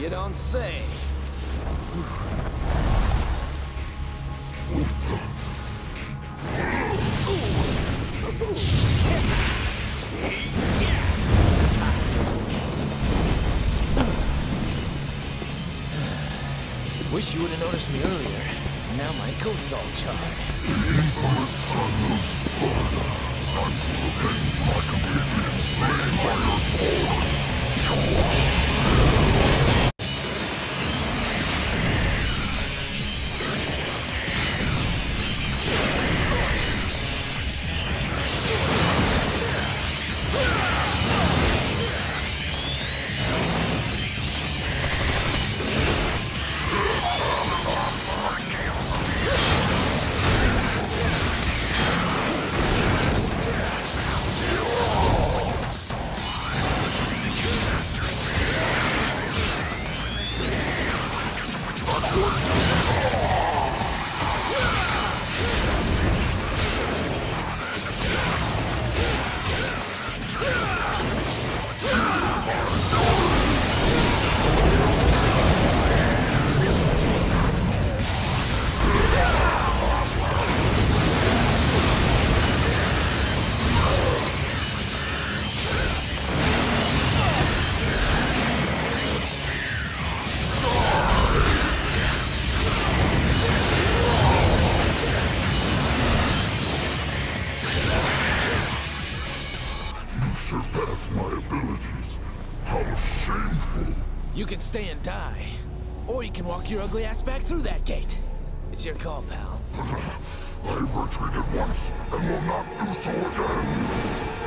You don't say. Wish you would have noticed me earlier. Now my coat's all charred. The infamous son of Sparta. I will avenge my compatriots slain by your sword. Surpass my abilities. How shameful. You can stay and die. Or you can walk your ugly ass back through that gate. It's your call, pal. I've retreated once and will not do so again.